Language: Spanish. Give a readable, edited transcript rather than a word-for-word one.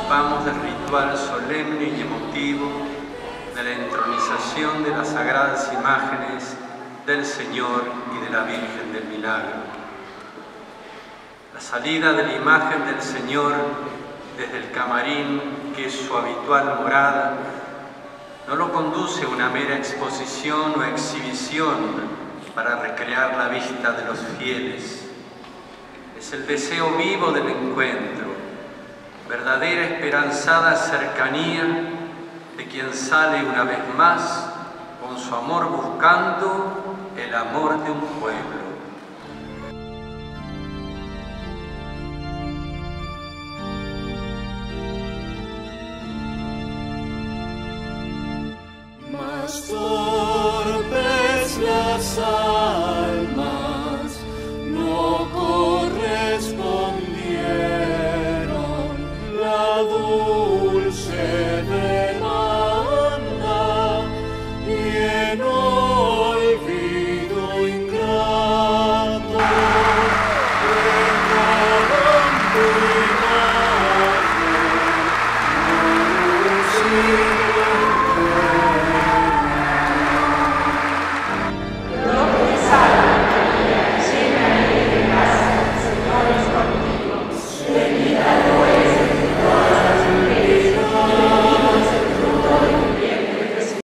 participamos del ritual solemne y emotivo de la entronización de las sagradas imágenes del Señor y de la Virgen del Milagro. La salida de la imagen del Señor desde el camarín, que es su habitual morada, no lo conduce a una mera exposición o exhibición para recrear la vista de los fieles. Es el deseo vivo del encuentro, verdadera esperanzada cercanía de quien sale una vez más con su amor buscando el amor de un pueblo. Mas